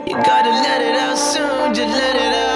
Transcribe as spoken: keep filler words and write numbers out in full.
You gotta let it out soon, just let it out.